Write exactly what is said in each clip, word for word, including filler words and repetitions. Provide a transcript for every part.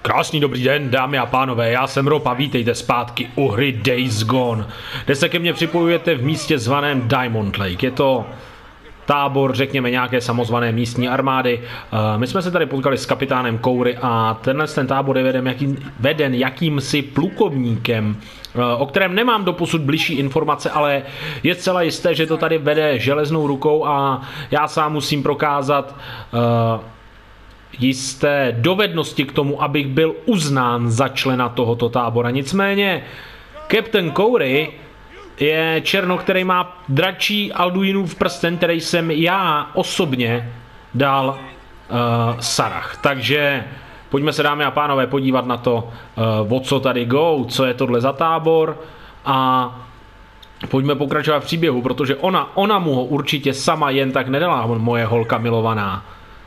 Krásný dobrý den, dámy a pánové, já jsem Rob a vítejte zpátky u hry Days Gone, kde se ke mně připojujete v místě zvaném Diamond Lake. Je to tábor, řekněme, nějaké samozvané místní armády. My jsme se tady potkali s kapitánem Koury a tenhle ten tábor je veden, jakým, veden jakýmsi plukovníkem, o kterém nemám doposud bližší informace, ale je zcela jisté, že to tady vede železnou rukou a já sám musím prokázat uh, jisté dovednosti k tomu, abych byl uznán za člena tohoto tábora. Nicméně Captain Koury je černo, který má dračí Alduinův prsten, který jsem já osobně dal uh, Sarah. Takže pojďme se, dámy a pánové, podívat na to, uh, o co tady go, co je tohle za tábor a pojďme pokračovat v příběhu, protože ona, ona mu ho určitě sama jen tak nedala, moje holka milovaná.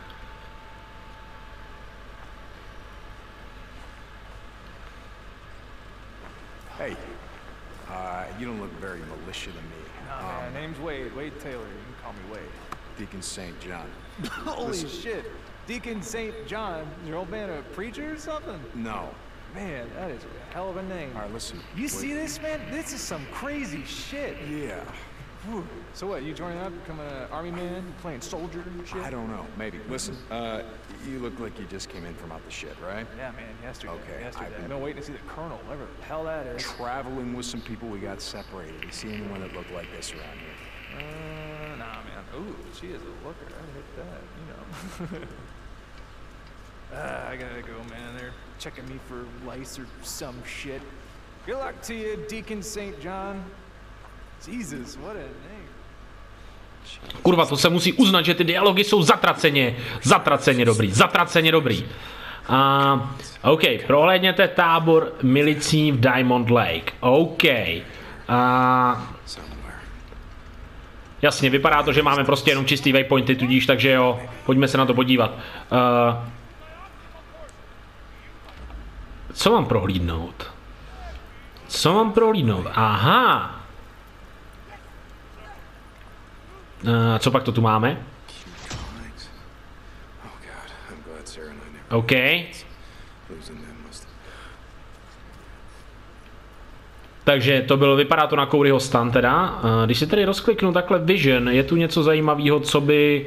Hey, uh, you don't look very militia to me. Nah, Um, man, name's Wade. Wade Taylor. You can call me Wade. Deacon Saint John. Holy Listen. shit. Deacon Saint John. Is your old man a preacher or something? No. Man, that is a hell of a name. All right, listen. You wait. see this, man? This is some crazy shit. Yeah. Whew. So what, you joining up, becoming an army man, playing soldier and shit? I don't know. Maybe. Listen. Uh, you look like you just came in from out the shit, right? Yeah, man, yesterday. Okay, yesterday. I've I've been- been waiting to see the colonel, whatever the hell that is. Traveling with some people, we got separated. You see anyone that looked like this around here? Uh, nah, man. Ooh, she is a looker. I hit that, you know. uh, I gotta go, man. They're checking me for lice or some shit. Good luck to you, Deacon Saint John. Jesus, what a name. Kurva, to se musí uznat, že ty dialogy jsou zatraceně, zatraceně dobrý, zatraceně dobrý. Uh, OK, prohlédněte tábor milicí v Diamond Lake. OK. Uh, jasně, vypadá to, že máme prostě jenom čistý waypointy, tudíž, takže jo, pojďme se na to podívat. Uh, co mám prohlídnout? Co mám prohlídnout? Aha. Uh, co pak to tu máme? OK. Takže to bylo, vypadá to na Kouryho stan teda. Uh, když si tady rozkliknu takhle Vision, je tu něco zajímavého, co by...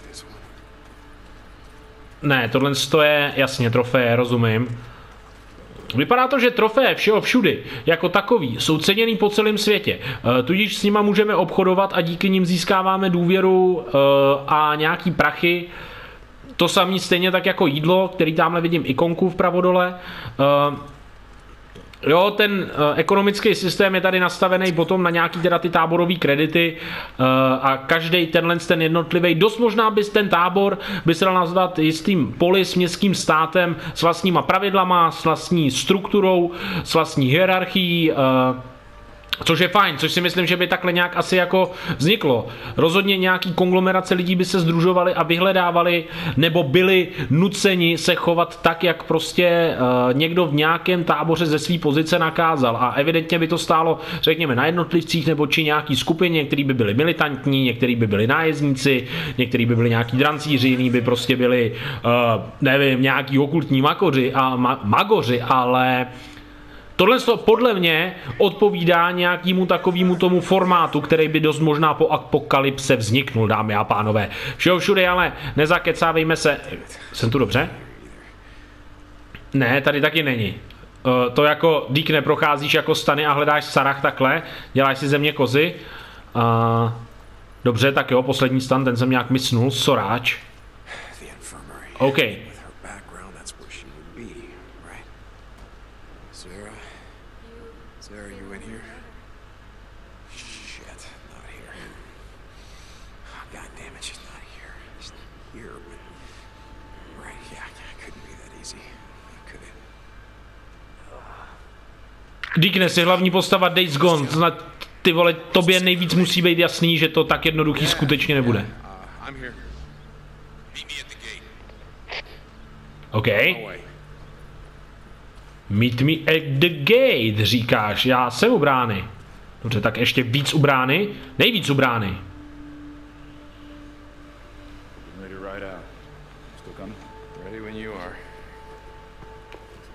Ne, tohle je jasně trofeje, rozumím. Vypadá to, že trofeje všeho všudy jako takový jsou ceněný po celém světě. E, tudíž s nima můžeme obchodovat a díky nim získáváme důvěru e, a nějaký prachy. To samé stejně tak jako jídlo, který tamhle vidím ikonku vpravo dole. E, Jo, ten uh, ekonomický systém je tady nastavený potom na nějaký teda ty táborové kredity uh, a každý tenhle ten jednotlivý, dost možná by ten tábor by se dal nazvat jistým polis městským státem s vlastníma pravidlama, s vlastní strukturou, s vlastní hierarchií, uh, což je fajn, což si myslím, že by takhle nějak asi jako vzniklo. Rozhodně nějaký konglomerace lidí by se sdružovali a vyhledávali nebo byli nuceni se chovat tak, jak prostě uh, někdo v nějakém táboře ze své pozice nakázal. A evidentně by to stálo, řekněme, na jednotlivcích nebo či nějaký skupině, některý by byli militantní, některý by byli nájezdníci, některý by byli nějaký drancíři, jiný by prostě byli, uh, nevím, nějaký okultní magoři, a ma magoři, ale... Tohle podle mě odpovídá nějakému takovému tomu formátu, který by dost možná po apokalypse vzniknul, dámy a pánové. Všeho všude, ale nezakecávejme se. Jsem tu dobře? Ne, tady taky není. Uh, to jako dík neprocházíš jako stany a hledáš Sarah takhle, děláš si ze mě kozy. Uh, dobře, tak jo, poslední stan, ten jsem nějak mysnul, soráč. OK. Sarah, you in here? Shit, not here. God damn it, she's not here. She's not here, but... Right, yeah, yeah, couldn't be that easy. Could it? Deacne, jsi hlavní postava Days Gone, to znamená, ty vole, tobě nejvíc musí být jasný, že to tak jednoduchý skutečně nebude. Uh, I'm here. Meet me at the gate. OK. No way. Meet me at the gate, říkáš. Já jsem u brány. Dobře, tak ještě víc u brány. Nejvíc u brány. Ready to ride out. Still coming? Ready when you are.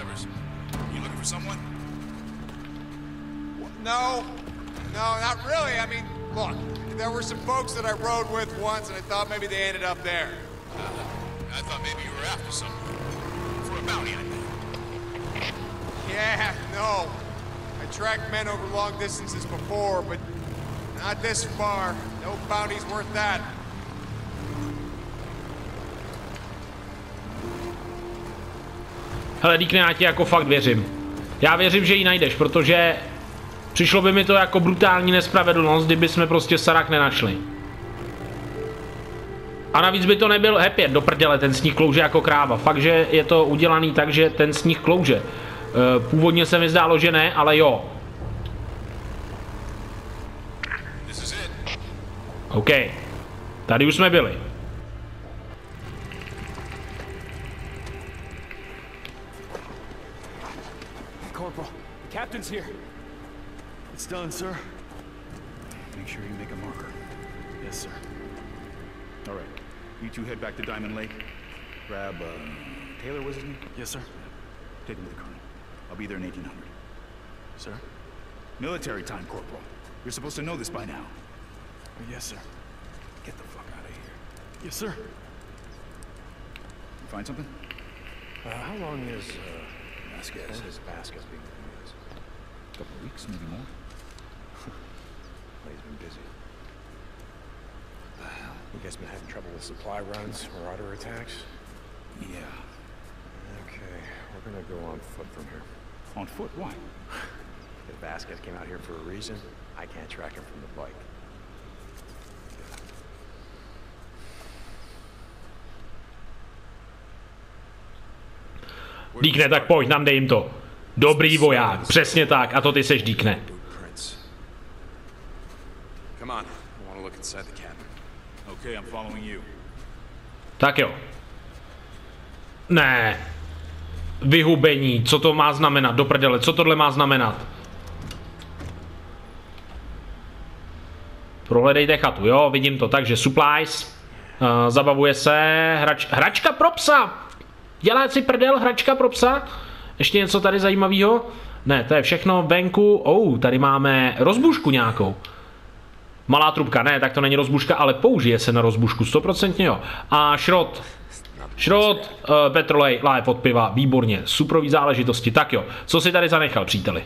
drivers. You looking for someone? No, no, not really. I mean, look, there were some folks that I rode with once, and I thought maybe they ended up there. Uh, I thought maybe you were after someone. For a bounty, I think. Yeah, no. I tracked men over long distances before, but not this far. No bounty's worth that. Hele, Deacne, já ti jako fakt věřím. Já věřím, že ji najdeš, protože přišlo by mi to jako brutální nespravedlnost, kdyby jsme prostě Sarah nenašli. A navíc by to nebyl happy do prdele, ten sníh klouže jako kráva. Fakt, že je to udělaný tak, že ten sníh klouže. Původně se mi zdálo, že ne, ale jo. OK. Tady už jsme byli. Corporal, the captain's here. It's done, sir. Make sure you make a marker. Yes, sir. All right. You two head back to Diamond Lake. Grab, uh, Taylor, was his name? Yes, sir. Take him to the colonel. I'll be there in eighteen hundred. Sir? Military time, Corporal. You're supposed to know this by now. Yes, sir. Get the fuck out of here. Yes, sir. You find something? Uh, how long is, uh, Vasquez. when is Vasquez being used? A couple of weeks, maybe more. Well, he's been busy. You guys been having trouble with supply runs or auto attacks? Yeah. Okay, we're gonna go on foot from here. On foot? Why? If Vasquez came out here for a reason, I can't track him from the bike. Deacne, tak pojď, nám dej jim to. Dobrý voják, přesně tak, a to ty seš, Deacne. Come on, I want to look inside the cabin. Okay, I'm following you. Tak jo. Ne. Vyhubení, co to má znamenat, do prdele, co tohle má znamenat? Prohledejte chatu, jo, vidím to, takže supplies, uh, zabavuje se, hrač, hračka pro psa, dělá si prdel, hračka pro psa, ještě něco tady zajímavého? Ne, to je všechno venku, oh, tady máme rozbušku nějakou. Malá trubka, ne, tak to není rozbuška, ale použije se na rozbušku, stoprocentně jo. A šrot, šrot, uh, petrolej, láhev od piva, výborně, suprový záležitosti, tak jo. Co si tady zanechal, příteli?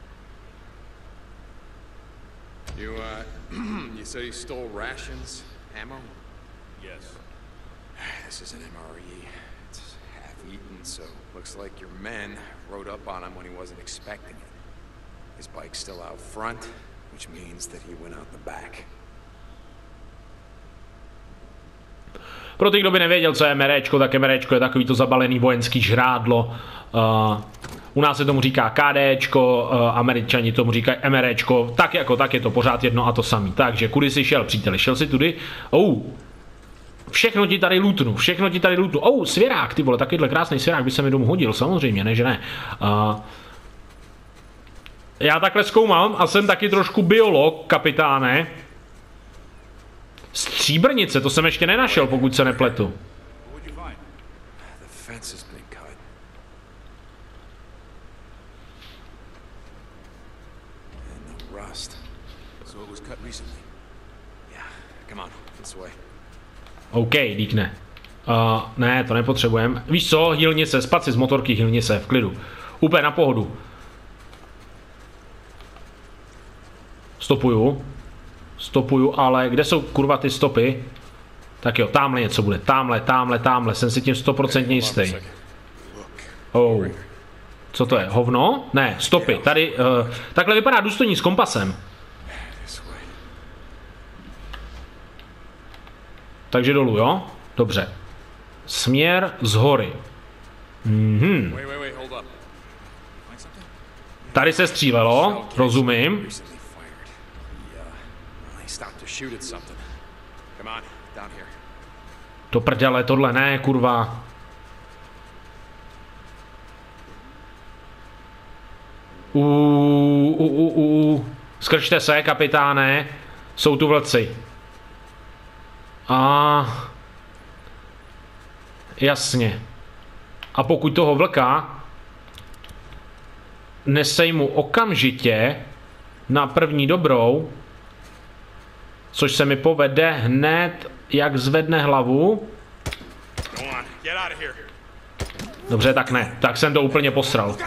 You, uh, you said he stole rations, ammo? Yes. This is an M R E. It's half-eaten, so looks like your men rode up on him when he wasn't expecting it. His bike's still out front, which means that he went out the back. Pro ty, kdo by nevěděl, co je MRčko, tak MRčko je takový to zabalený vojenský žrádlo. Uh, u nás se tomu říká KDčko, uh, Američani tomu říkají MRčko, tak jako tak je to pořád jedno a to samý. Takže kudy jsi šel, příteli? Šel si tudy? Oh. Všechno ti tady lootnu, všechno ti tady lootnu. Oh, svěrák, ty vole, takovýhle krásný svěrák by se mi domů hodil, samozřejmě, ne, že ne. Uh, já takhle zkoumám a jsem taky trošku biolog, kapitáne. Stříbrnice, to jsem ještě nenašel, pokud se nepletu. OK, díkne. Uh, ne, to nepotřebujeme. Víš co, hýlni se, spad si z motorky, hýlni se, v klidu. Úplně na pohodu. Stopuju. Stopuju, ale kde jsou kurva ty stopy? Tak jo, tamhle něco bude, tamhle, tamhle, tamhle, jsem si tím stoprocentně jistý. Oh. Co to je, hovno? Ne, stopy, tady, uh, takhle vypadá důstojník s kompasem. Takže dolů, jo? Dobře. Směr z hory. Mhm. Tady se střílelo, rozumím. To prdele, tohle ne, kurva. Uuu, uuu, uuu. Skrčte se, kapitáne. Jsou tu vlci. A... Jasně. A pokud toho vlka nesej mu okamžitě na první dobrou, což se mi povede hned, jak zvedne hlavu. Dobře, tak ne. Tak jsem to úplně posral.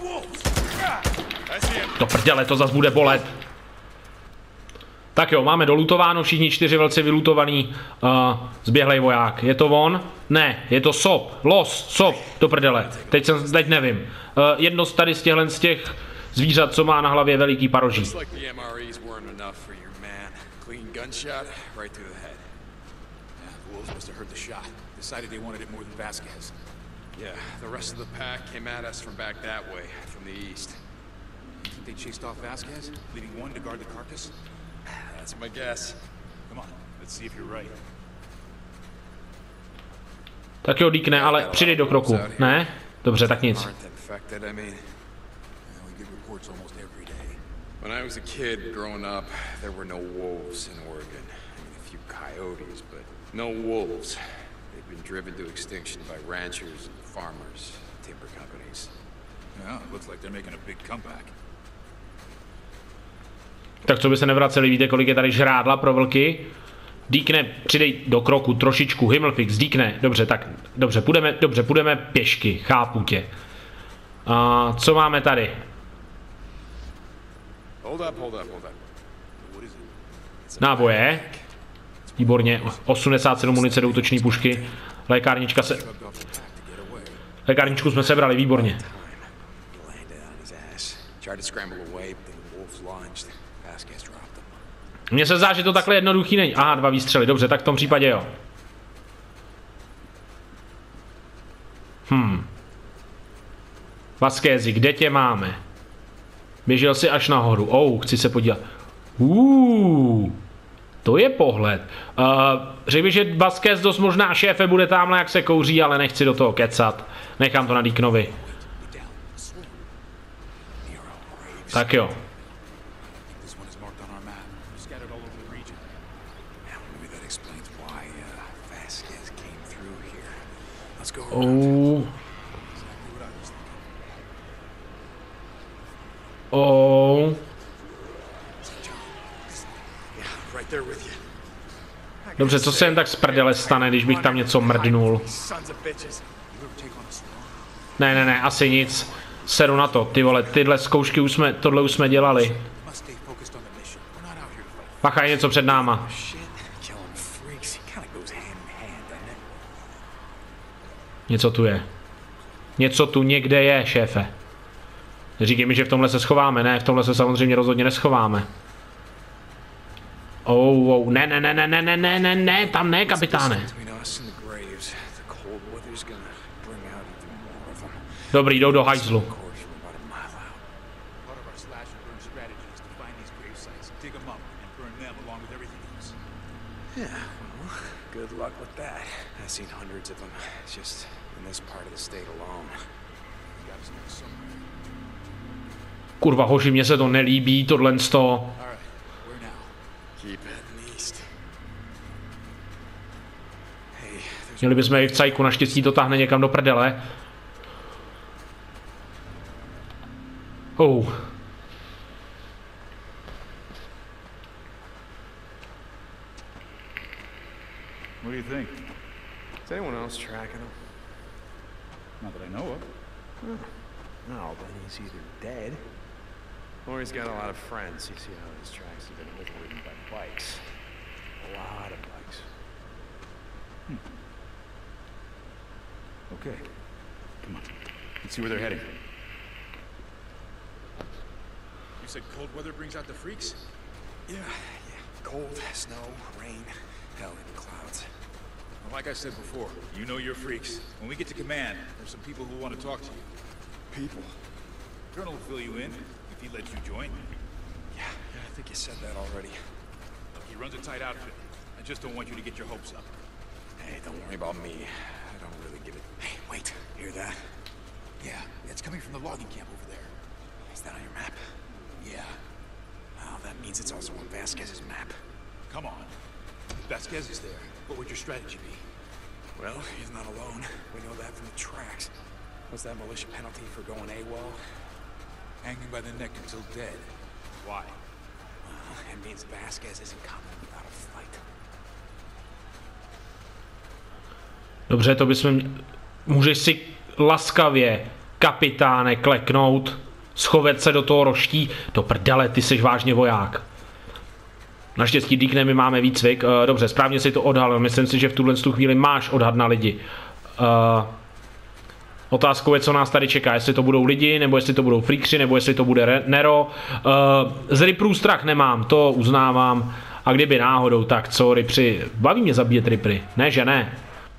To prděle, to zas bude bolet. Tak jo, máme dolutováno, všichni čtyři vlci vylutovaný, uh, zběhlej voják. Je to on? Ne, je to sop, los, sop, do prdele. Teď jsem, teď nevím. Uh, jedno z tady z těchhle z těch zvířat, co má na hlavě veliký paroží. That's my guess. Come on, let's see if you're right. Tak jo, díkne, ale přidej do kroku. Ne? Dobře, tak nic. When I was a kid growing up, there were no wolves in Oregon. I mean, a few coyotes, but no wolves. They've been driven to extinction by ranchers and farmers, timber companies. Yeah, it looks like they're making a big comeback. Tak co by se nevraceli, víte, kolik je tady žrádla pro vlky? Díkne, přidej do kroku trošičku, Himmelfix, díkne, dobře, tak, dobře, půjdeme, dobře, půjdeme pěšky, chápu tě. A co máme tady? Náboje. Výborně, osmdesát sedm munice do útočné pušky. Lékárnička se... Lékárničku jsme sebrali, výborně. Mně se zdá, že to takhle jednoduchý není. Aha, dva výstřely, dobře, tak v tom případě jo. Hm. Vasquezi, kde tě máme? Běžel si až nahoru. Oh, chci se podívat. Uuu, to je pohled. Uh, řekl bych, že Vasquez dost možná šéfe bude tamhle, jak se kouří, ale nechci do toho kecat. Nechám to na Deacnovi. Tak jo. Oh. Oh. Dobře, co se jen tak z prdele stane, když bych tam něco mrdnul? Ne, ne, ne, asi nic. Seru na to, ty vole, tyhle zkoušky už jsme, tohle už jsme dělali. Pacha, je něco před náma. Něco tu je. Něco tu někde je, šéfe. Neříkej mi, že v tomhle se schováme. Ne, v tomhle se samozřejmě rozhodně neschováme. Oh, oh, ne, ne, ne, ne, ne, ne, ne, ne, tam ne, kapitáne. Dobrý, jdou do hajzlu. Yeah, well, good luck with that. I've seen hundreds of them, just in this part of the state alone. Kurva, hoši, mně se to nelíbí, tohle sto. Měli bychom i v cajku, naštěstí to táhne někam do prdele. Oh. What do you think? Is anyone else tracking him? Not that I know of. Huh. No, then he's either dead, or he's got a lot of friends. You see how his tracks have been overridden by bikes. A lot of bikes. Hmm. Okay. Come on. Let's see where they're heading. You said cold weather brings out the freaks? Yeah, yeah. Cold, snow, rain, hell, even clouds. Well, like I said before, you know you're freaks. When we get to command, there's some people who want to talk to you. People? Colonel will fill you in, if he lets you join. Yeah, yeah, I think you said that already. Look, he runs a tight outfit. I just don't want you to get your hopes up. Hey, don't worry about me. I don't really give it... Hey, wait, hear that? Yeah, it's coming from the logging camp over there. Is that on your map? Yeah. Well, that means it's also on Vasquez's map. Come on. If Vasquez is there, what would your strategy be? Well, he's not alone. We know that from the tracks. What's that militia penalty for going AWOL? Hanging by the neck until dead. Why? Well, it means Vasquez isn't coming without a fight. Dobře, to bychom... Můžeš si laskavě, kapitáne, kleknout, schovet se do toho roští. Do prdele, ty jsi vážně voják. Naštěstí, Deacne, my máme výcvik. Uh, dobře, správně si to odhalil. Myslím si, že v tuhle chvíli máš odhad na lidi. Uh, otázkou je, co nás tady čeká. Jestli to budou lidi, nebo jestli to budou freakři, nebo jestli to bude Nero. Uh, z Riprů strach nemám, to uznávám. A kdyby náhodou, tak co, Ripři? Baví mě zabíjet Ripry. Ne, že ne.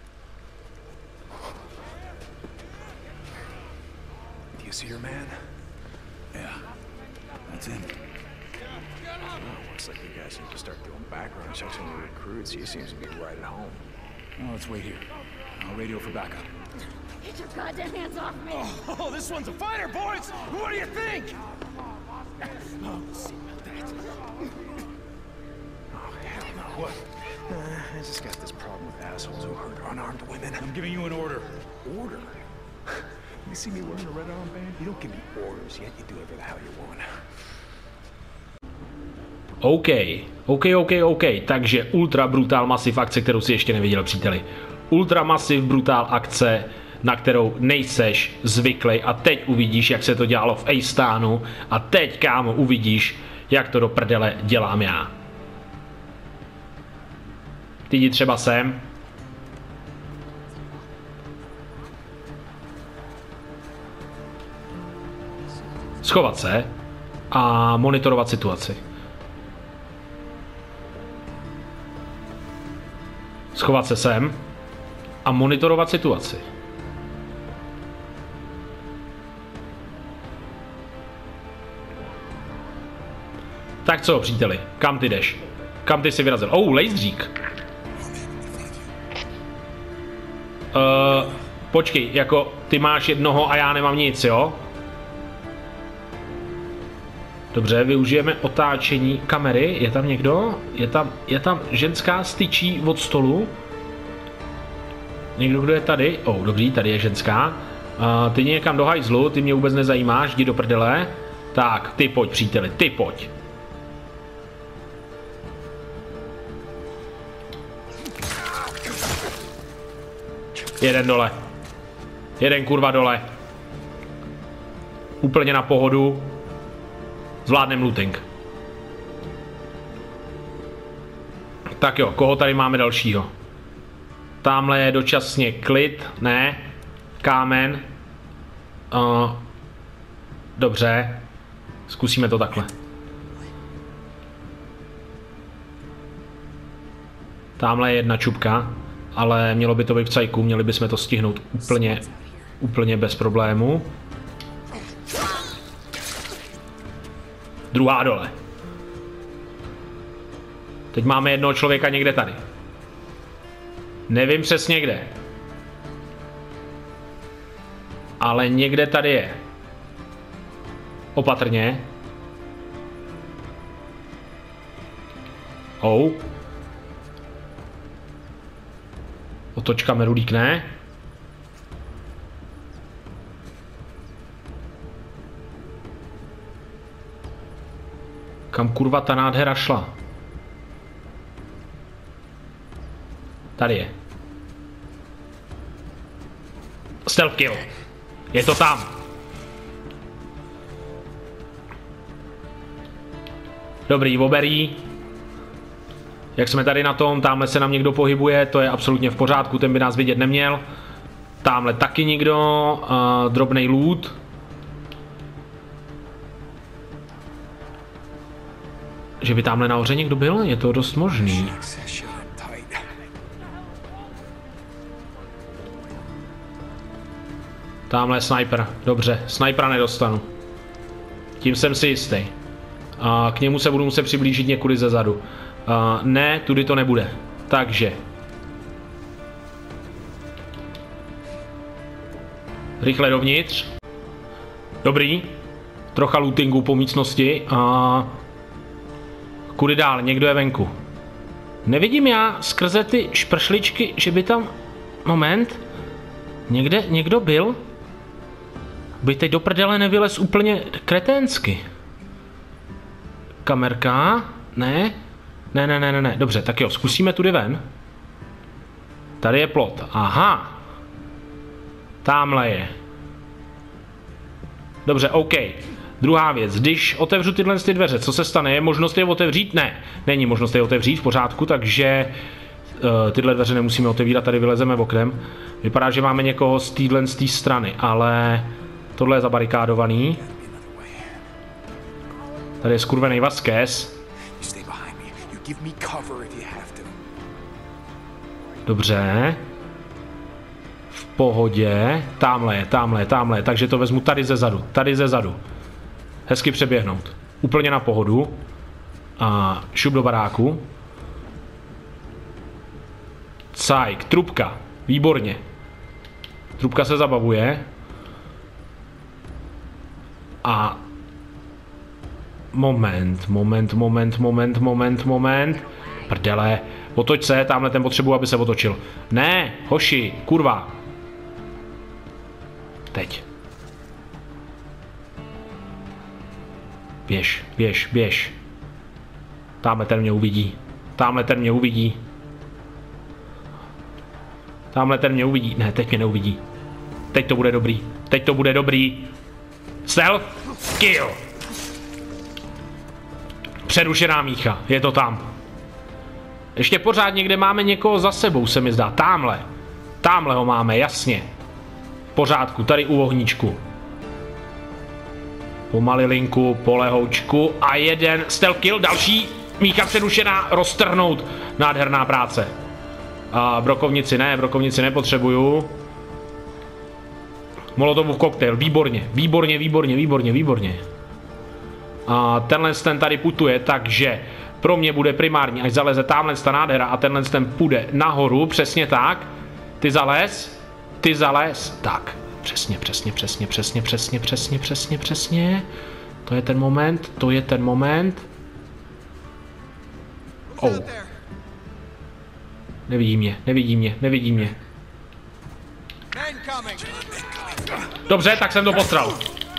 You see your man? Yeah. That's him. Looks like you guys need to start doing background checks on the recruits. He seems to be right at home. Oh, let's wait here. I'll radio for backup. Get your goddamn hands off me! Oh, oh, this one's a fighter, boys! What do you think? Oh, let's see about that. Oh, hell no. What? Uh, I just got this problem with assholes who hurt unarmed women. I'm giving you an order. Order? You see me wearing a red armband? You don't give me orders, yet you do whatever the hell you want. OK, OK, OK, OK, takže Ultra Brutal Massive akce, kterou si ještě neviděl, příteli. Ultra Massive Brutal akce, na kterou nejseš zvyklý a teď uvidíš, jak se to dělalo v Eistánu a teď, kámo, uvidíš, jak to do prdele dělám já. Ty jdi třeba sem. Schovat se a monitorovat situaci. Schovat se sem a monitorovat situaci. Tak co, příteli, kam ty jdeš? Kam ty jsi vyrazil? Oh, lejzdřík. Uh, počkej, jako ty máš jednoho a já nemám nic, jo? Dobře, využijeme otáčení kamery. Je tam někdo? Je tam, je tam ženská styčí od stolu. Někdo, kdo je tady? Oh, dobrý, tady je ženská. Uh, ty někam do hajzlu, ty mě vůbec nezajímáš, jdi do prdele. Tak, ty pojď, příteli, ty pojď. Jeden dole. Jeden kurva dole. Úplně na pohodu. Zvládnem looting. Tak jo, koho tady máme dalšího? Tamhle je dočasně klid, ne? Kámen. Uh, dobře. Zkusíme to takhle. Tamhle je jedna čupka. ale mělo by to být v cajku, měli bychom to stihnout úplně, úplně bez problému. Druhá dole. Teď máme jednoho člověka někde tady. Nevím přesně kde. Ale někde tady je. Opatrně. Oh. Otoč kameru, líkne. Kam kurva ta nádhera šla? Tady je. Stealth kill. Je to tam. Dobrý, oberý. Jak jsme tady na tom, tamhle se nám někdo pohybuje, to je absolutně v pořádku, ten by nás vidět neměl. Tamhle taky někdo, uh, drobnej loot. Že by tamhle nahoře někdo byl, je to dost možný. Tamhle je sniper, dobře, snipera nedostanu. Tím jsem si jistý. A k němu se budu muset přiblížit někudy ze zadu. Uh, ne, tudy to nebude. Takže. Rychle dovnitř. Dobrý. Trocha lootingu po místnosti. A kudy dál, někdo je venku. Nevidím já skrze ty špršličky, že by tam... Moment. Někde někdo byl? By teď do prdele nevylez úplně kreténsky. Kamerka? Ne? Ne, ne, ne, ne, ne. Dobře, tak jo, zkusíme tudy ven. Tady je plot. Aha. Támhle je. Dobře, OK. Druhá věc, když otevřu tyhle ty dveře, co se stane? Je možnost je otevřít? Ne. Není možnost je otevřít, v pořádku, takže uh, tyhle dveře nemusíme otevírat, tady vylezeme oknem. Vypadá, že máme někoho z téhle z té strany, ale tohle je zabarikádovaný. Tady je skurvený Vasquez. Dobře. V pohodě. Támhle je, támhle je, támhle je. Takže to vezmu tady ze zadu. Tady ze zadu. Hezky přeběhnout. Úplně na pohodu. A šup do baráku. Cajk, trubka. Výborně. Trubka se zabavuje. A... Moment, moment, moment, moment, moment, moment. Prdele. Otoč se, tamhle ten potřebuji, aby se otočil. Ne, hoši, kurva. Teď. Běž, běž, běž. Tamhle ten mě uvidí. Tamhle ten mě uvidí. Tamhle ten mě uvidí. Ne, teď mě neuvidí. Teď to bude dobrý. Teď to bude dobrý. Stealth kill. Přerušená mícha. Je to tam. Ještě pořád někde máme někoho za sebou, se mi zdá. Támhle. Támhle ho máme, jasně. V pořádku, tady u ohníčku. Pomalilinku, polehoučku a jeden stealth kill, další. Mícha přerušená, roztrhnout. Nádherná práce. A brokovnici ne, brokovnici nepotřebuju. Molotovův koktejl, výborně, výborně, výborně, výborně, výborně. A tenhle ten tady putuje, takže pro mě bude primární, až zaleze tamhle ta nádhera a tenhle ten půjde nahoru, přesně tak. Ty zalez, ty zalez, tak. Přesně, přesně, přesně, přesně, přesně, přesně, přesně, přesně. To je ten moment, to je ten moment. Oh. Nevidí mě, nevidí mě, nevidí mě. Dobře, tak jsem to postral.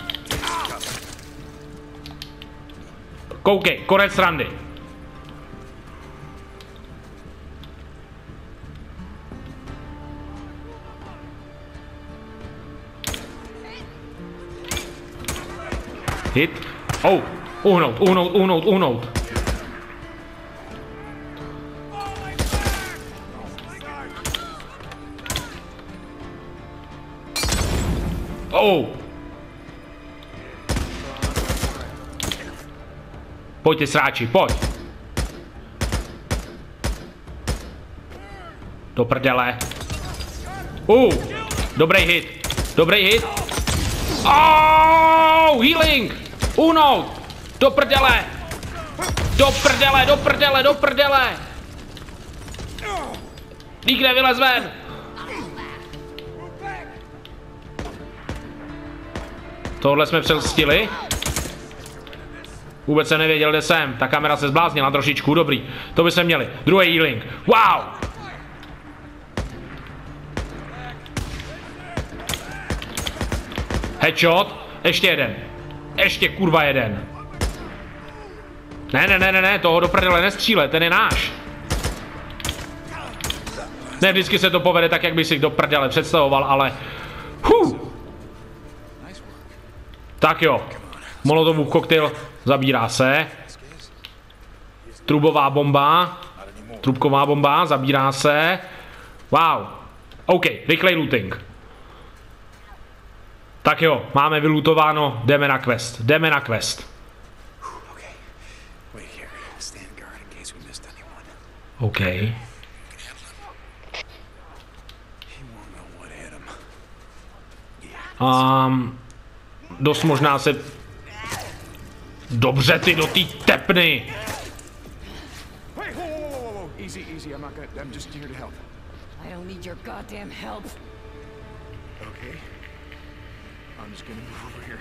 Koukej, konec randy. Hit. Oh, uhnout, uhnout, uhnout, uhnout. Oh. Pojď ty sráči, pojď. Do prdele. Uh, dobrý hit. Dobrý hit. Oh, healing. Uhnout. Do prdele. Do prdele, do prdele, do prdele. Dík nevylez ven. Tohle jsme přelstili. Vůbec jsem nevěděl, kde jsem. Ta kamera se zbláznila trošičku, dobrý. To by se měli. Druhý healing. Wow! Headshot. Ještě jeden. Ještě kurva jeden. Ne, ne, ne, ne, ne, toho do prdele nestříle, ten je náš. Ne, vždycky se to povede tak, jak by si do prdele představoval, ale... Huh. Tak jo. Molotovův koktejl zabírá se. Trubová bomba. Trubková bomba zabírá se. Wow. OK, rychlej looting. Tak jo, máme vylutováno, jdeme na quest. Jdeme na quest. OK. Um, dost možná se... Dobře, ty do té tepny! I don't need your goddamn help. Okay. I'm just gonna move over here.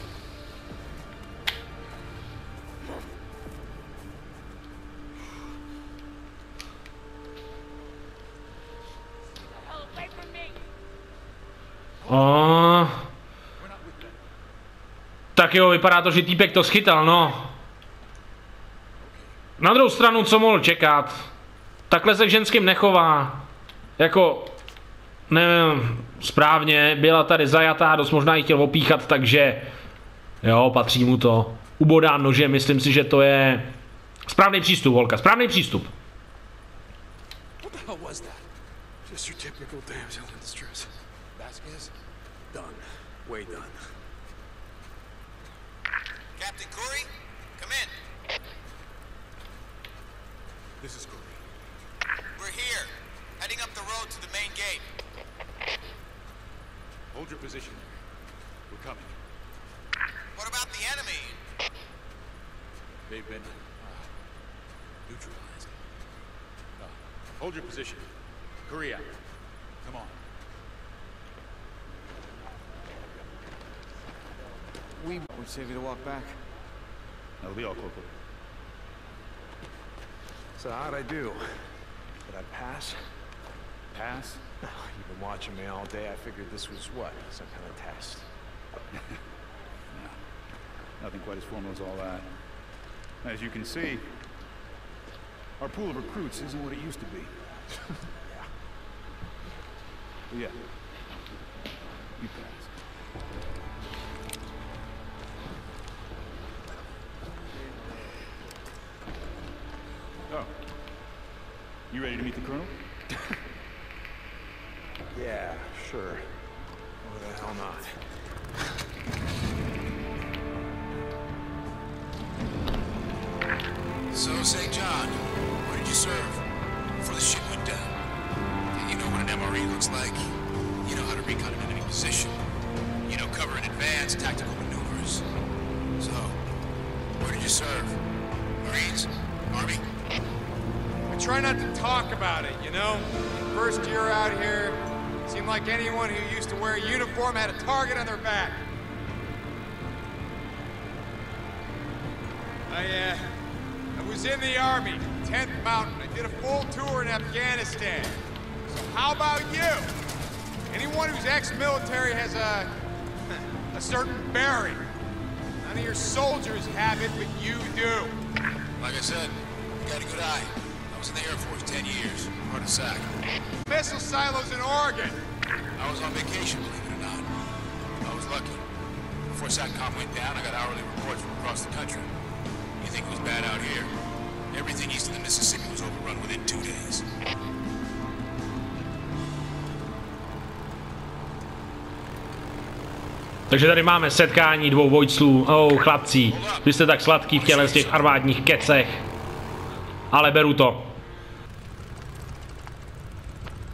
Oh. Tak jo, vypadá to, že týpek to schytal, no. Na druhou stranu, co mohl čekat? Takhle se k ženským nechová. Jako, nevím, správně, byla tady zajatá, dost možná ji chtěl opíchat, takže jo, patří mu to. Ubodán nožem, myslím si, že to je správný přístup, holka, správný přístup. What the hell was that? Just your typical damsel in distress. Vasquez? Done. Way done. Captain Curry, come in. This is Corey. We're here, heading up the road to the main gate. Hold your position. We're coming. What about the enemy? They've been uh, neutralized. Uh, hold your position. Korea, come on. We would save you to walk back. That'll be all, Corporal. So how'd I do? Did I pass? Pass? Oh, you've been watching me all day. I figured this was what? Some kind of test. No. Nothing quite as formal as all that. As you can see, our pool of recruits isn't what it used to be. Yeah. Well, yeah. You pass. Oh. You ready to meet the Colonel? Yeah, sure. Why the hell not? So, Saint John, where did you serve before the ship went down? You know what an M R E looks like. You know how to recon an enemy position. You know cover in advance, tactical maneuvers. So, where did you serve? Marines? Army? I try not to talk about it, you know? First year out here, seemed like anyone who used to wear a uniform had a target on their back. I, uh, I was in the Army, tenth Mountain. I did a full tour in Afghanistan. So how about you? Anyone who's ex-military has a, a certain bearing. None of your soldiers have it, but you do. Like I said, you got a good eye. I was in the Air Force ten years, hard to sack. Missile silos in Oregon. I was on vacation, believe it or not. I was lucky. Before SATCOM went down, I got hourly reports from across the country. You think it was bad out here? Everything east of the Mississippi was overrun within two days. Takže tady máme setkání dvou vojclů. Oh, chlapci, vy jste tak sladký v těle z těch armádních kecech. Ale beru to.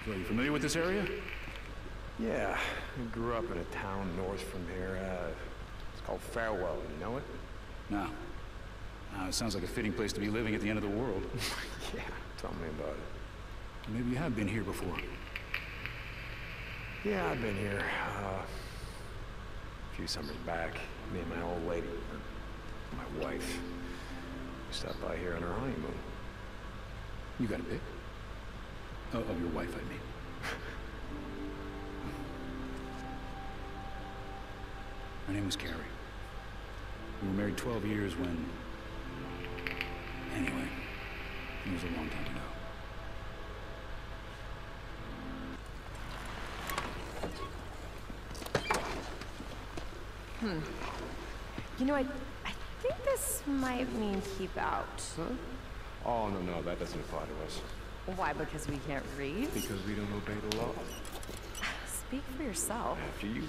So are you familiar with this area? Yeah, I grew up in a town north from here. Uh, it's called Farewell. You know it? No. Uh, it sounds like a fitting place to be living at the end of the world. Yeah, tell me about it. Maybe you have been here before. Yeah, I've been here. Uh, a few summers back, me and my old lady, or my wife, we stopped by here on our honeymoon. You got a pic? Oh, of your wife, I mean. Her name was Carrie. We were married twelve years when... Anyway, it was a long time ago. Hmm. You know, I, I think this might mean keep out. Huh? Oh, no, no, that doesn't apply to us. Why? Because we can't read? Because we don't obey the law. Speak for yourself. After you.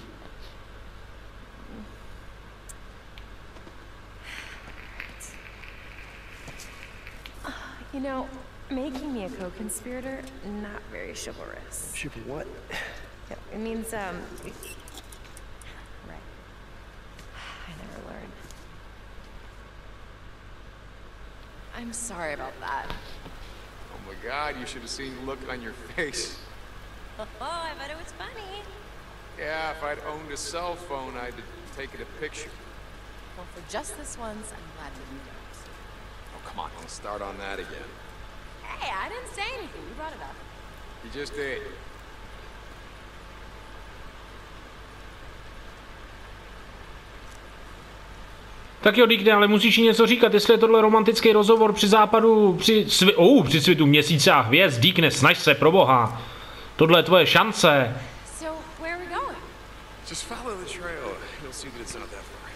You know, making me a co-conspirator, not very chivalrous. Chivalrous what? Yeah, it means, um... we- right. I never learned. I'm sorry about that. Oh my God, you should have seen the look on your face. Oh, I bet it was funny. Yeah, if I'd owned a cell phone, I'd have taken a picture. Well, for just this once, I'm glad that you don't. Oh, come on, don't start on that again. Hey, I didn't say anything. You brought it up. You just did. Tak jo, Dickne, ale musíš jí něco říkat, jestli je tohle romantický rozhovor při západu, při, svi- oh, při svitu měsíce a hvězd. Dickne, snaž se, pro boha. Tohle je tvoje šance. So, where are we going? Just follow the trail. You'll see that it's not that far.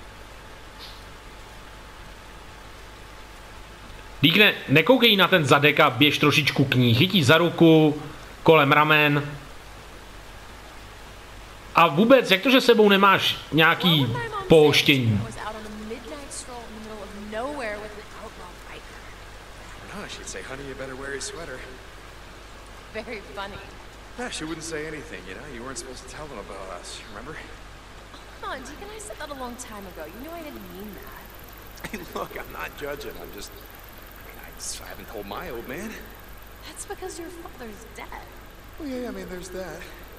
Dickne, nekoukej na ten zadek a běž trošičku k ní. Chytí za ruku, kolem ramen. A vůbec, jak to, že sebou nemáš nějaký pouštění? No, she'd say, honey, you better wear your sweater. Very funny. Yeah, she wouldn't say anything, you know? You weren't supposed to tell them about us, remember? Come on, Deacon, I said that a long time ago. You know I didn't mean that. Hey, look, I'm not judging. I'm just... I mean, I, just, I haven't told my old man. That's because your father's dead. Well, yeah, I mean, there's that.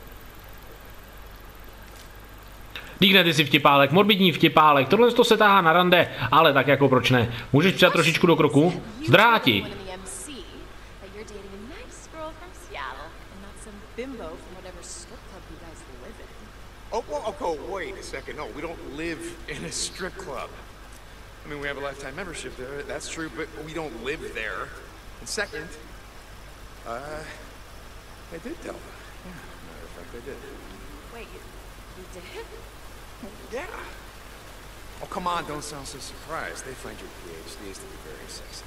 Dickne, ty jsi vtipálek, morbidní vtipálek, tohle to se táhá na rande, ale tak jako proč ne? Můžeš přijat trošičku do kroku? Zdráti! Oh, oh, oh, wait a second. No, we don't live in a strip club. I mean, we have a lifetime membership there, that's true, but we don't live there. And second, uh, I did tell them. Yeah, matter of fact, I did. Wait, you, you did? Yeah. Oh, come on, don't sound so surprised. They find your PhDs to be very sexy.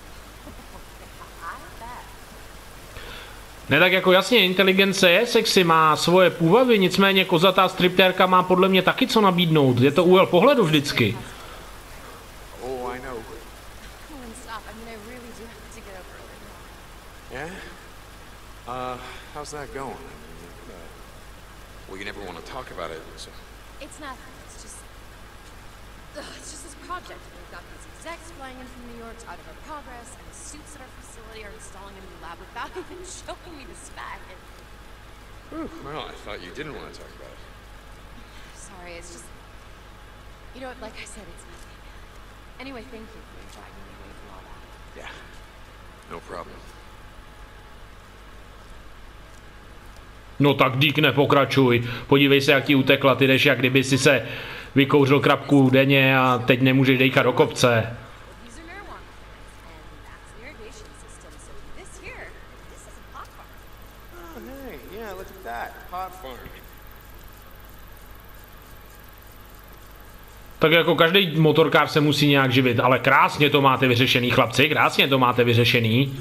I bet. Ne, tak jako jasně, inteligence je sexy, má svoje půvaby, nicméně kozatá striptérka má podle mě taky co nabídnout. Je to úhel pohledu vždycky. Oh, I know. Come on, stop. I mean, I really do have to get up early. Yeah? Uh, how's that going? I mean, uh, well, you never want to talk about it, so... It's nothing. It's just... Ugh, it's just this project. We've got these execs flying in from New York to audit our progress, and the suits at our facility are installing a new lab without even showing me the spec. And... Whew, well, I thought you didn't want to talk about it. Sorry, it's just... You know what, like I said, it's nothing. Anyway, thank you for dragging me away from all that. Yeah, no problem. No tak Dickne, pokračuj. Podívej se, jak ti utekla, ty jdeš, jak kdyby si se vykouřil krabku denně a teď nemůžeš dejkat do kopce. Tak jako každý motorkář se musí nějak živit, ale krásně to máte vyřešený, chlapci, krásně to máte vyřešený.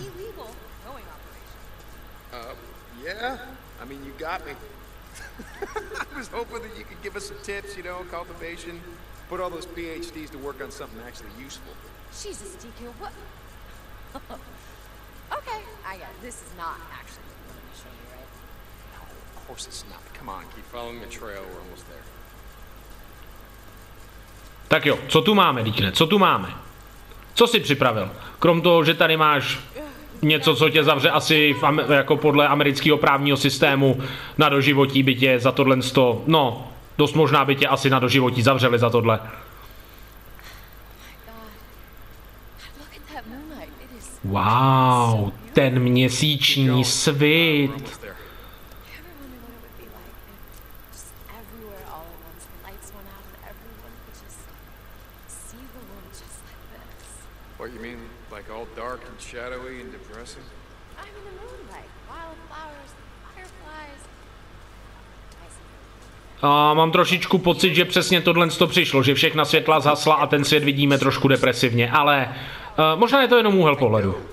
Got me. I was hoping that you could give us some tips, you know, cultivation. Put all those PhDs to work on something actually useful. Jesus, D K, what? Okay, I get it. This is not actually Of course it's not. Come on, keep following the trail. We're almost there. Tak jo, co tu máme, Deacone? Co tu máme? Co jsi připravil? Krom toho, že tady máš něco, co tě zavře asi v, jako podle amerického právního systému na doživotí, by tě za tohle sto, no, dost možná by tě asi na doživotí zavřeli za tohle. Wow, ten měsíční svit. What you mean, like all dark and shadowy and depressing? I'm in the moonlight, wildflowers, fireflies. A mám trošičku pocit, že přesně tohle to přišlo, že všechna světla zhasla a ten svět vidíme trošku depresivně, ale uh, možná je to jenom úhel pohledu.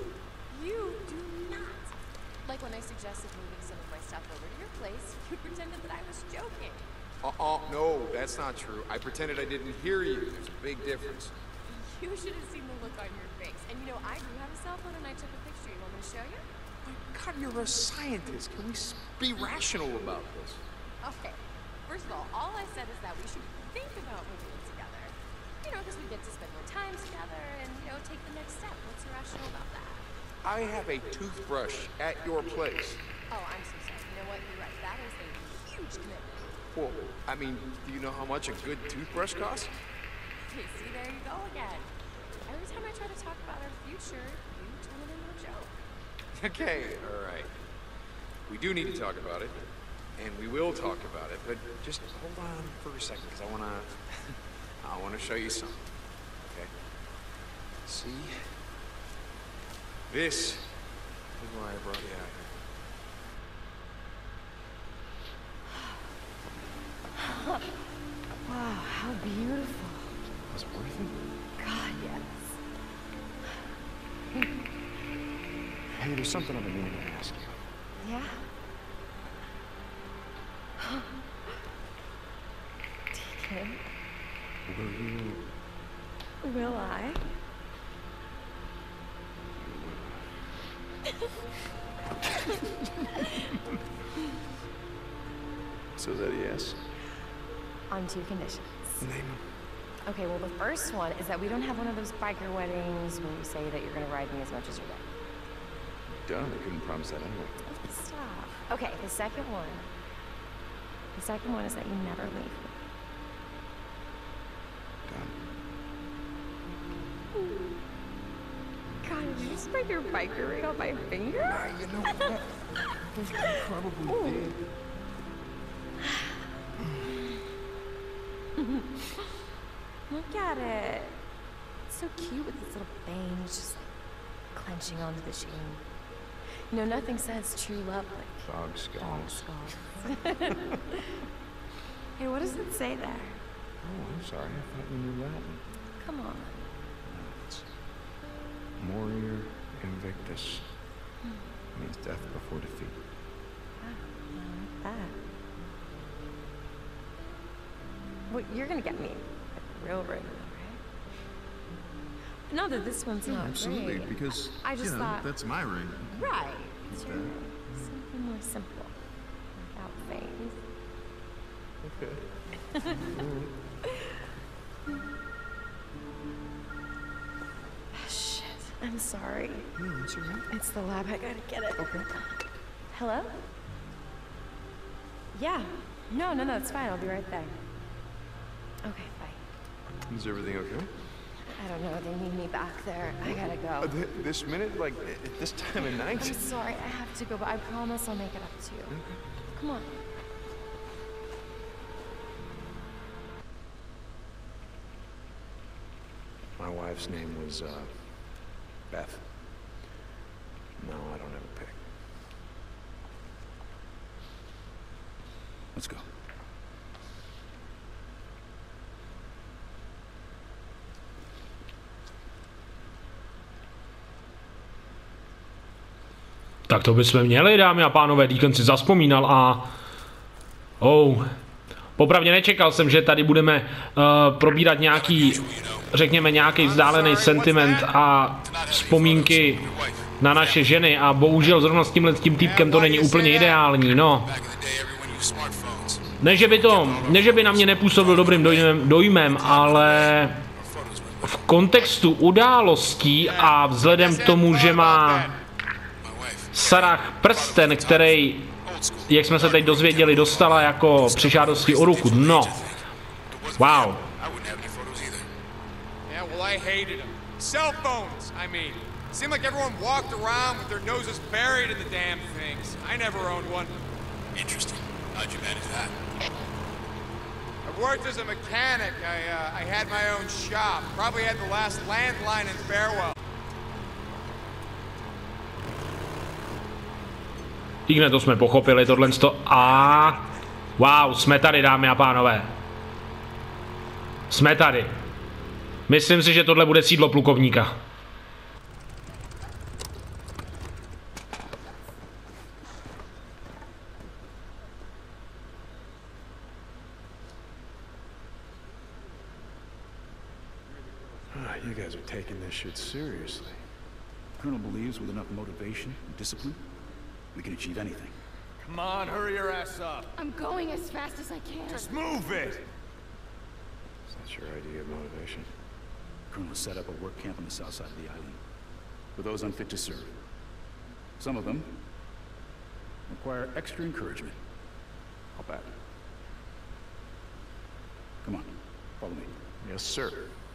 Uh-uh, no, that's not true. I pretended I didn't hear you. There's a big difference. You should have seen the look on your face. And you know, I do have a cell phone and I took a picture. You want me to show you? My God, you're a scientist. Can we s- be rational about this? Okay. First of all, all I said is that we should think about moving together. You know, because we get to spend more time together and, you know, take the next step. What's irrational about that? I have a toothbrush at your place. Oh, I'm so sorry. You know what? You're right. That is a huge commitment. Well, I mean, do you know how much a good toothbrush costs? Okay, see, there you go again. Every time I try to talk about our future, you turn it into a joke. Okay, all right. We do need to talk about it, and we will talk about it, but just hold on for a second, because I want to I want to show you something, okay? See? This is why I brought you out here. Wow, how beautiful. Was it worth it? God, yes. Hey, there's something I've been meaning to ask you. Yeah? Deacon, Will you... will I? So that yes? On two conditions. Name them. Okay, well, the first one is that we don't have one of those biker weddings where you say that you're gonna ride me as much as you're ready. Done. I couldn't promise that anyway. Stop. Okay, the second one. The second one is that you never leave me. Done. God, did you just break your biker ring on my finger? Ah, you know what? You probably did. Look at it. It's so cute with its little bangs just like clenching onto the chain. You know, nothing says true love like Dog dog skulls. skulls. Hey, what does it say there? Oh, I'm sorry. I thought you knew Latin. Come on. No, it's Morior Invictus. Means death before defeat. Wow, I like that. Well, you're gonna get me like, real ring, right? Not that this one's not Absolutely, great. because I just you know, thought that's my ring. right. It's your ring. Something more simple, without things. Okay. Shit, I'm sorry. Yeah, that's all right. It's the lab. I gotta get it. Okay. Hello? Yeah. No, no, no. It's fine. I'll be right there. Okay, bye. Is everything okay? I don't know. They need me back there. I gotta Uh, go. th- this minute, like at this time of night? I'm sorry. I have to go, but I promise I'll make it up to you. Come on. My wife's name was uh, Beth. No, I don't have a pick. Let's go. Tak to bychom měli, dámy a pánové, Deacon si zavzpomínal a... Oh. Popravdě nečekal jsem, že tady budeme uh, probírat nějaký, řekněme, nějaký vzdálený sentiment a vzpomínky na naše ženy a bohužel zrovna s tímhle s tím týpkem to není úplně ideální, no. Ne, že by to, ne, že by na mě nepůsobil dobrým dojmem, dojmem, ale v kontextu událostí a vzhledem k tomu, že má Sarah prsten, který, jak jsme se teď dozvěděli, dostala jako při žádosti o ruku, no. Wow. Cell phones, I mean. Seemed like everyone walked around with their noses buried in the damn things. I never owned one. Interesting. How'd you manage that? I worked as a mechanic. I, uh, I had my own shop. Probably had the last landline in Farewell. Igne, to jsme pochopili, tohle to a wow, jsme tady, dámy a pánové. Jsme tady. Myslím si, že tohle bude sídlo plukovníka. You guys are taking this shit seriously. Colonel believes with enough motivation and discipline, we can achieve anything. Come on, hurry your ass up. I'm going as fast as I can. Just move it! Is that your idea of motivation? Colonel has set up a work camp on the south side of the island for those unfit to serve. Some of them require extra encouragement. I'll bet. Come on, follow me. Yes, sir.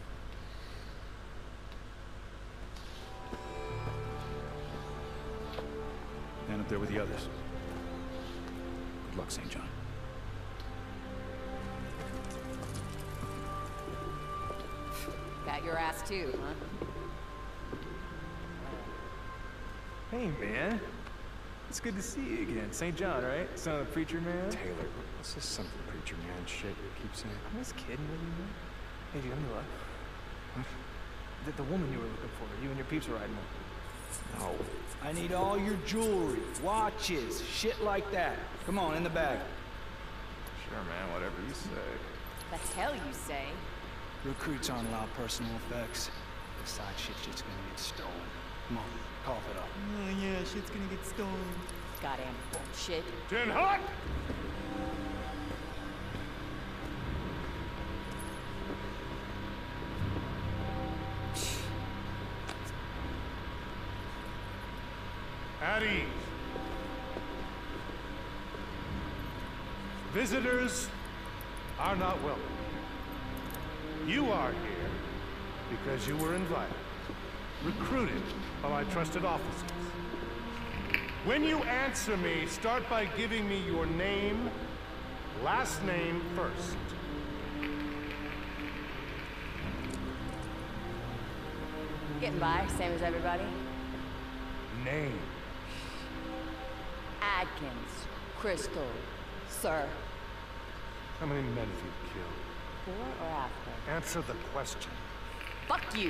Stand up there with the others. Good luck, Saint John. Got your ass too, huh? Hey, man. It's good to see you again. Saint John, right? Son of the preacher man? Taylor, what's this something preacher man shit you keep saying? I'm just kidding with you, man. Hey, dude, let me look. What? The, the woman you were looking for, you and your peeps were riding with. No. I need all your jewelry, watches, shit like that. Come on, in the bag. Sure, man, whatever you say. The hell you say? Recruits aren't allowed personal effects. Besides, shit's just gonna get stolen. Come on, cough it up. Oh yeah, shit's gonna get stolen. Goddamn bullshit. Ten hot! At ease. Visitors are not welcome. You are here because you were invited, recruited by my trusted officers. When you answer me, start by giving me your name, last name first. Getting by, same as everybody. Name. Adkins, Crystal, sir. How many men have you killed? Before or after? Answer the question. Fuck you!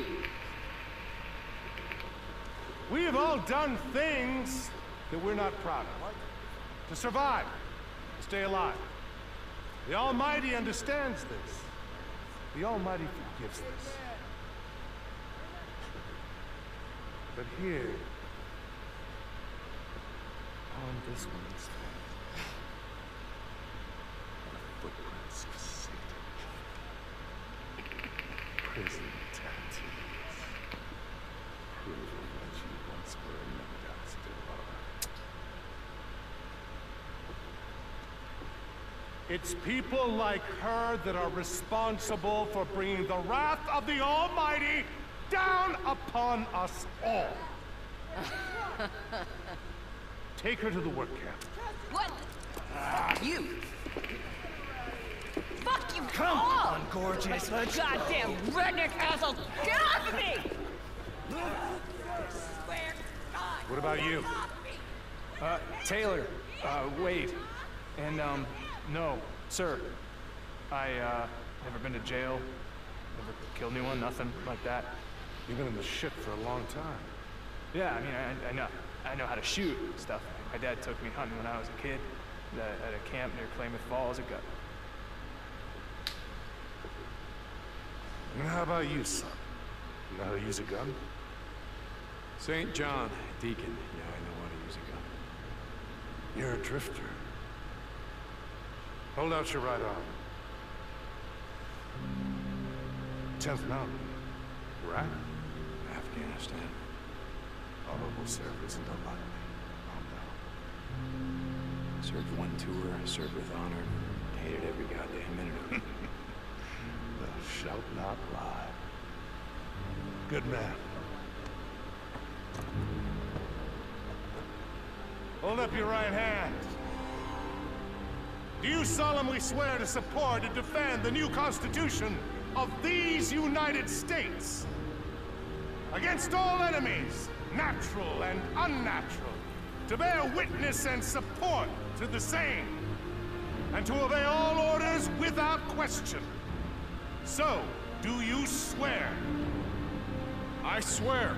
We have all done things that we're not proud of. To survive, to stay alive. The Almighty understands this. The Almighty forgives this. But here, on this one's face, are the footprints of Satan. Prison tattoos. Proof of what you once were and no doubt still are. It's people like her that are responsible for bringing the wrath of the Almighty down upon us all. Take her to the work camp. What? Uh, you! Fuck you! Come all. on, gorgeous. Let's Goddamn redneck asshole! Get off of me! What about you? Uh, Taylor. Uh, Wade. And, um, no, sir. I, uh, never been to jail. Never killed anyone, nothing like that. You've been in the shit for a long time. Yeah, I mean, I, I know. I know how to shoot and stuff. My dad took me hunting when I was a kid at a, at a camp near Klamath Falls. It got... And how about you, son? You know how to use a gun? Saint John, Deacon. Yeah, I know how to use a gun. You're a drifter. Hold out your right arm. tenth Mountain, right? Afghanistan. Honorable service and the like. Oh no. Served one tour, served with honor. Hated every goddamn minute of it. Thou shalt not lie. Good man. Hold up your right hand. Do you solemnly swear to support and defend the new Constitution of these United States against all enemies, natural and unnatural, to bear witness and support to the same, and to obey all orders without question? So, do you swear? I swear.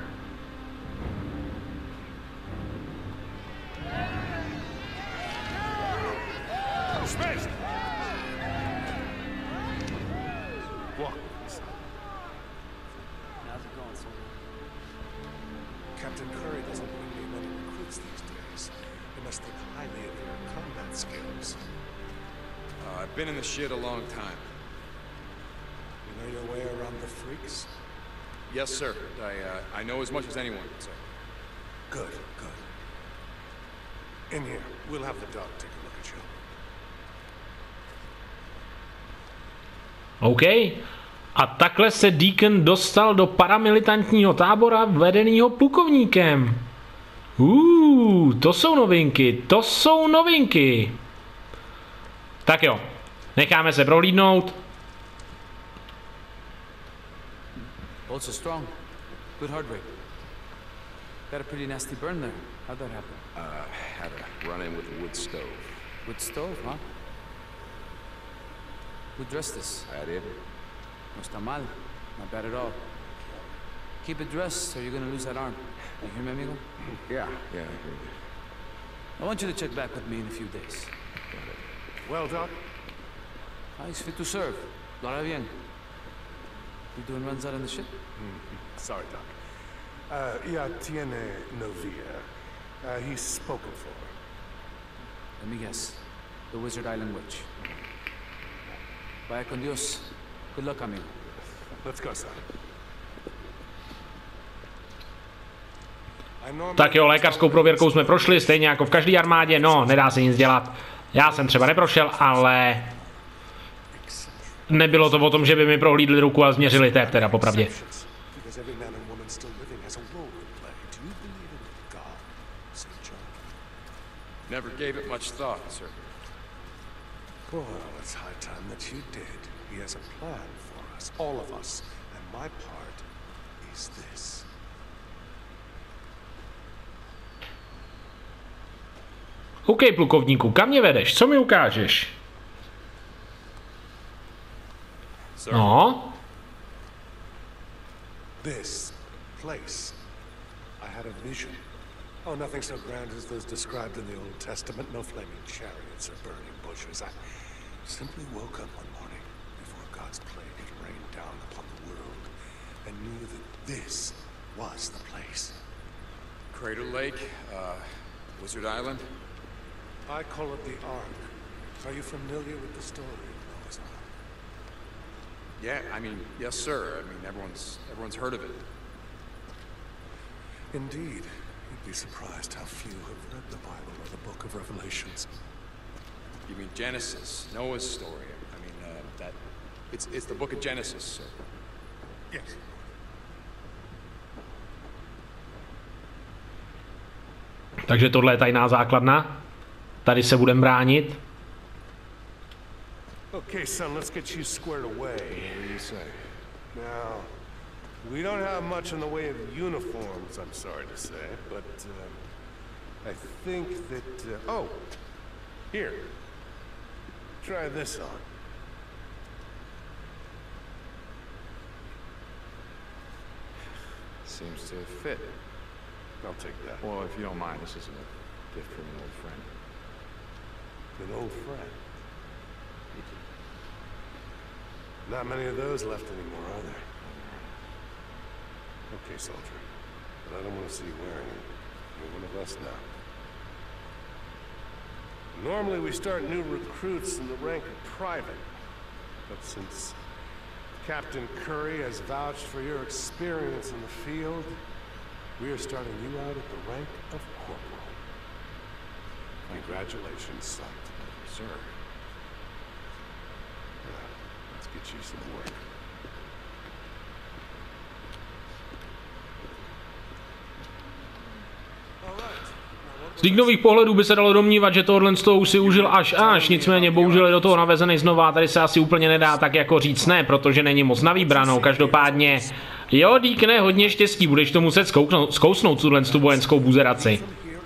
Dismissed! Walk. How's it going, sir? Captain Curry doesn't bring me many recruits these days. He must think highly of your combat skills. Uh, I've been in the shit a long time. You know your way around the freaks? Yes, sir. I, uh, I know as much as anyone, sir. Good, good. In here. We'll have the dog take a look at you. OK. A takhle se Deacon dostal do paramilitantního tábora vedeného plukovníkem. Uuu, to jsou novinky, to jsou novinky. Tak jo, necháme se prohlídnout. Also strong. Good heart rate. Got a pretty nasty burn there. How'd that happen? Uh, had a run-in with a wood stove. Wood stove, huh? Who dressed this? I did. No está mal. Not bad at all. Keep it dressed or you're gonna lose that arm. You hear me, amigo? Yeah, yeah, I hear you. I want you to check back with me in a few days. Well, Doc? Ah, he's fit to serve. Lo hará bien. You doing runs out in the ship? Mm-hmm. Sorry, Doc. Uh, ya tiene novia. Uh, he's spoken for. Let me guess. The Wizard Island Witch. Vaya con Dios. Good luck, amigo. Let's go, son. Tak jo, lékařskou prověrkou jsme prošli, stejně jako v každé armádě, no, nedá se nic dělat. Já jsem třeba neprošel, ale nebylo to o tom, že by mi prohlídli ruku a změřili tep, teda popravdě. Never gave it much thought, sir. Well, it's high time that you did. He has a plan for us, all of us, and my part is this. OK, plukovníku, kam mě vedeš? Co mi ukážeš? No. This place. I had a vision. Oh, nothing so grand as those described in the Old Testament. No flaming chariots or burning bushes. I simply woke up one morning before God's plague had rained down upon the world and knew that this was the place. Crater Lake, uh, Wizard Island. I call it the Ark. Are you familiar with the story of Noah's Ark? Yeah, I mean, yes, sir. I mean, everyone's everyone's heard of it. Indeed. You'd be surprised how few have read the Bible or the Book of Revelations. You mean Genesis, Noah's story? I mean, uh, that it's it's the Book of Genesis, sir. Yes. Takže tohle je tajná základna. Tady se budeme bránit. Okay, son, let's get you squared away. What do you say? Now, we don't have much in the way of uniforms, I'm sorry to say, but uh, I think that... Uh, oh, here. Try this on. Seems to fit. I'll take that. Well, if you don't mind, this is a gift from an old friend. An old friend? Not many of those left anymore, are there? Okay, soldier. But I don't want to see you wearing it. You're one of us now. Normally we start new recruits in the rank of private, but since Captain Curry has vouched for your experience in the field, we are starting you out at the rank of corporal. Congratulations, son. Sir. Now, let's get you some work. Z Dignových pohledů by se dalo domnívat, že tohle z toho už si užil až až, nicméně bohužel je do toho navezený znova, tady se asi úplně nedá tak jako říct ne, protože není moc na vybranou, každopádně jo, Deacone, hodně štěstí, budeš to muset zkouknout, zkousnout tuhle tu vojenskou buzeraci.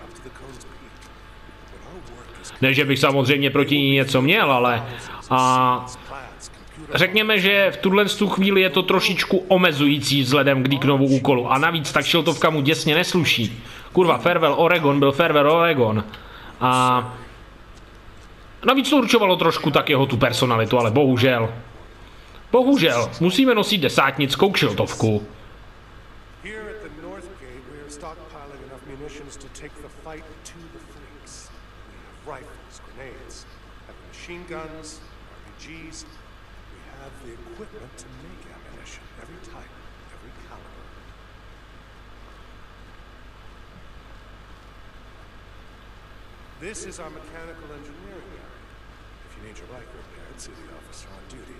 Ne, že bych samozřejmě proti ní něco měl, ale a řekněme, že v tuhle tu chvíli je to trošičku omezující vzhledem k Deaconovu úkolu a navíc tak šiltovka mu děsně nesluší. Kurva, Farewell Oregon byl Farewell Oregon. A navíc to určovalo trošku tak jeho tu personalitu, ale bohužel. Bohužel, musíme nosit desátnickou kšiltovku. This is our mechanical engineering area. If you need your bike repaired, see the officer on duty.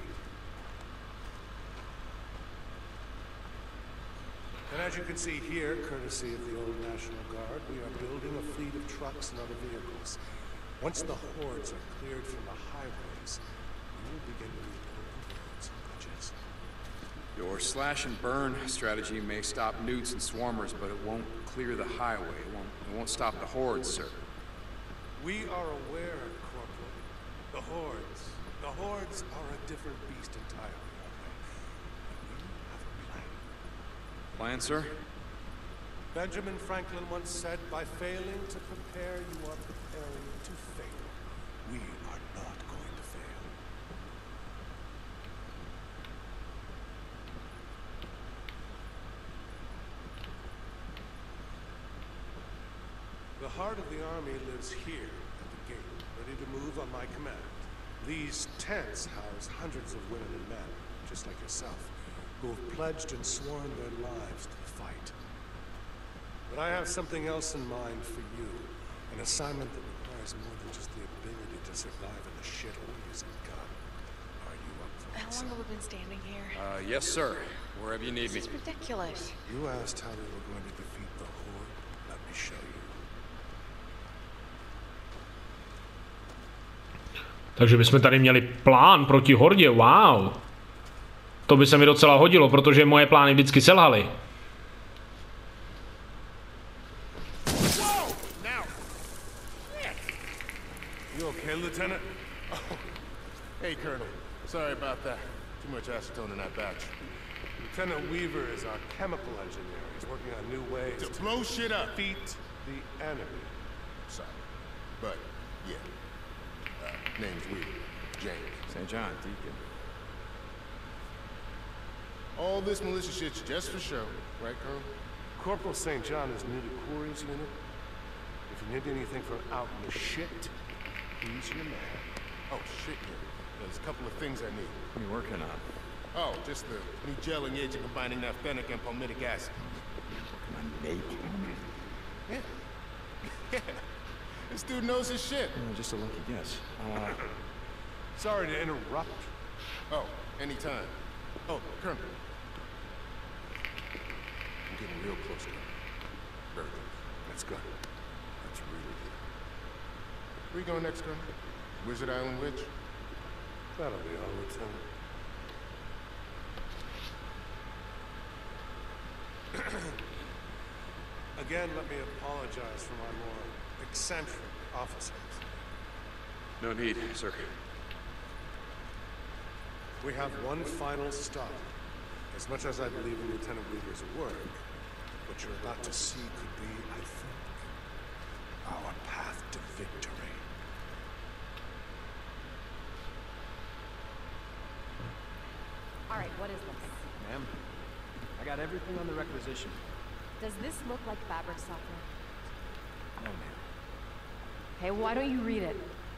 And as you can see here, courtesy of the old National Guard, we are building a fleet of trucks and other vehicles. Once the hordes are cleared from the highways, we will begin to rebuild roads and bridges. Your slash and burn strategy may stop newts and swarmers, but it won't clear the highway. It won't, it won't stop the hordes, sir. We are aware, Corporal. The hordes. The hordes are a different beast entirely, aren't they? But we have a plan. Plan, sir? Benjamin Franklin once said, by failing to prepare, you are preparing to fail. We are not going to fail. The heart of the army lives here at the gate, ready to move on my command. These tents house hundreds of women and men, just like yourself, who have pledged and sworn their lives to the fight. But I have something else in mind for you, an assignment that requires more than just the ability to survive in the shithole using a gun. Are you up for it? How long have we been standing here? Uh, yes, sir. Wherever you need me. This is ridiculous. You asked how we were going to defeat the Horde. Let me show you. Takže bychom tady měli plán proti hordě, wow. To by se mi docela hodilo, protože moje plány vždycky selhaly. You okay, Lieutenant? Oh. Hey, Colonel. Sorry about that. Too much acetone in that batch. Lieutenant Weaver is our chemical engineer. He's working on new ways to, to blow shit up. Defeat the enemy. Sorry. But, yeah. Uh, name's Weaver. James. Saint John, Deacon. All this militia shit's just for show, right, Colonel? Corporal Saint John is new to Quarry's unit. If you need anything from out in the shit, he's your man. Oh, shit, yeah. There's a couple of things I need. What are you working on? Oh, just the new gelling agent combining naphthenic and palmitic acid. Working on napalm? Yeah. Yeah. This dude knows his shit. Oh, just a lucky guess. Uh... Sorry to interrupt. Oh, anytime. Oh, Colonel. I'm getting real close to him. Very close. That's good. That's really good. Where you going next, Colonel? Wizard Island Witch? That'll be all, Lieutenant. Again, let me apologize for my more eccentric officers. No need, sir. We have one final stop. As much as I believe in Lieutenant Weaver's work, what you're about to see could be, I think, our path to victory. All right, what is this? Ma'am, I got everything on the requisition. Does this look like fabric software? Hey, why don't you read it?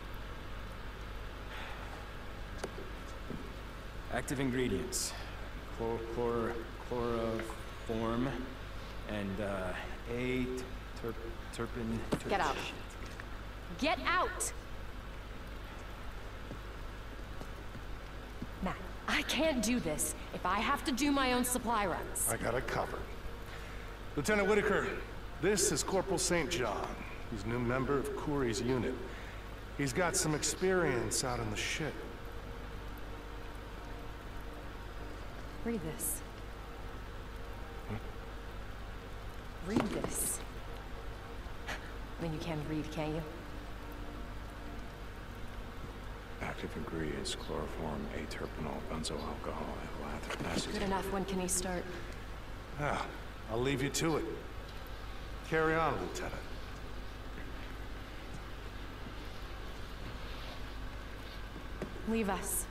Active ingredients. Chlor, chlor, chloroform and uh, A terp, terpin. Terp, Get out. Get out! Matt, I can't do this if I have to do my own supply runs. I got it covered. Lieutenant Whitaker, this is Corporal Saint John. He's a new member of Kouri's unit. He's got some experience out in the ship. Read this. Read this. I mean, you can read, can't you? Active ingredients, chloroform, aterpenol, benzoyl alcohol, ethyl acid. Good enough. When can he start? Ah, I'll leave you to it. Carry on, Lieutenant. Leave us.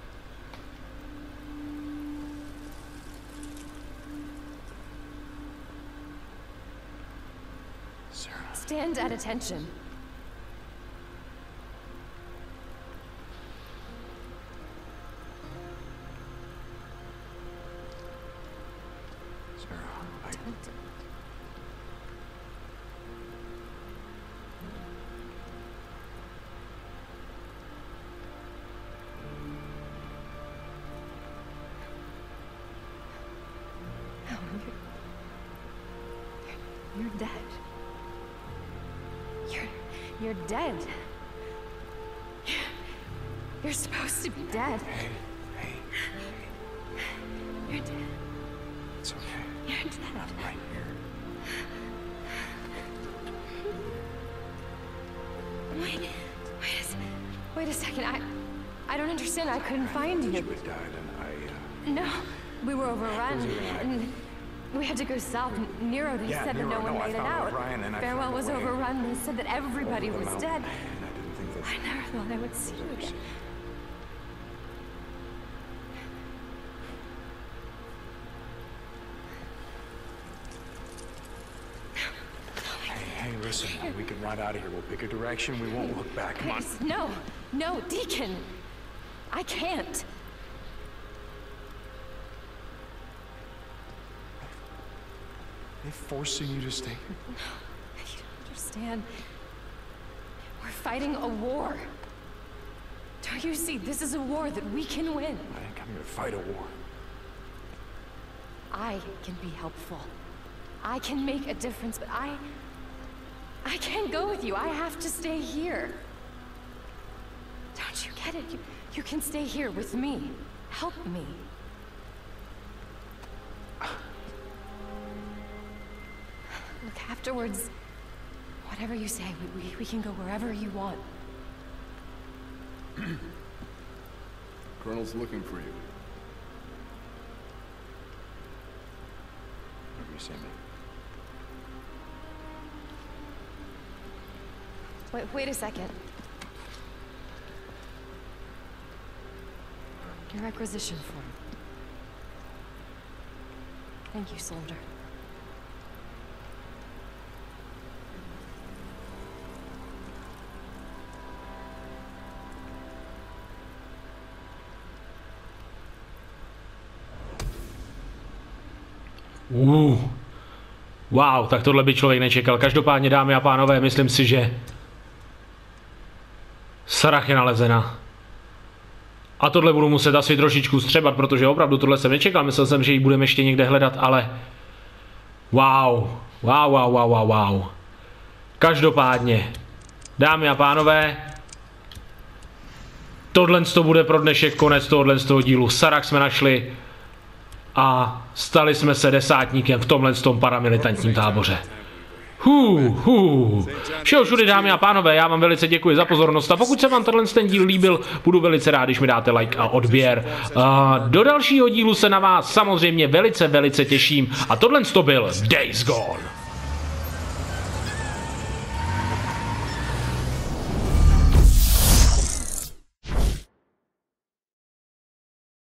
Sarah. Stand at attention. Sarah, I... You're dead. You're... you're dead. You're supposed to be dead. Hey, hey, hey. You're dead. It's okay. You're dead. I'm right here. Wait, wait a second. Wait a second. I... I don't understand. I couldn't find you. You had died and I, uh... No. We were overrun. And... we had to go south. Nero, they Yeah, said Nero, that no one no, I made it found out. O'Brien and I Farewell found a was way overrun. They said that everybody over the was mountain, dead. and I didn't think that... I never thought I would see you again. Hey, hey, listen, we can ride out of here. We'll pick a direction. We won't look back. Come on. Please, no, no, Deacon. I can't. They forcing you to stay here? You don't understand. We're fighting a war. Don't you see? This is a war that we can win. I didn't come here to fight a war. I can be helpful. I can make a difference, but I... I can't go with you. I have to stay here. Don't you get it? You, you can stay here with me. Help me. Look, afterwards, whatever you say, we, we, we can go wherever you want. Colonel's looking for you. Have you seen me? Wait, wait a second. Your requisition form. Thank you, soldier. Uh. Wow, tak tohle by člověk nečekal. Každopádně, dámy a pánové, myslím si, že Sarah je nalezena. A tohle budu muset asi trošičku střebat, protože opravdu tohle jsem nečekal. Myslel jsem, že ji budeme ještě někde hledat, ale... Wow, wow, wow, wow, wow, wow. Každopádně, dámy a pánové, tohle to bude pro dnešek konec tohohle z toho dílu. Sarah jsme našli a stali jsme se desátníkem v tomhle tom paramilitantním táboře. Hů, hů. Všeho všudy, dámy a pánové, já vám velice děkuji za pozornost a pokud se vám tenhle ten díl líbil, budu velice rád, když mi dáte like a odběr. A do dalšího dílu se na vás samozřejmě velice, velice těším a tohle to byl Days Gone.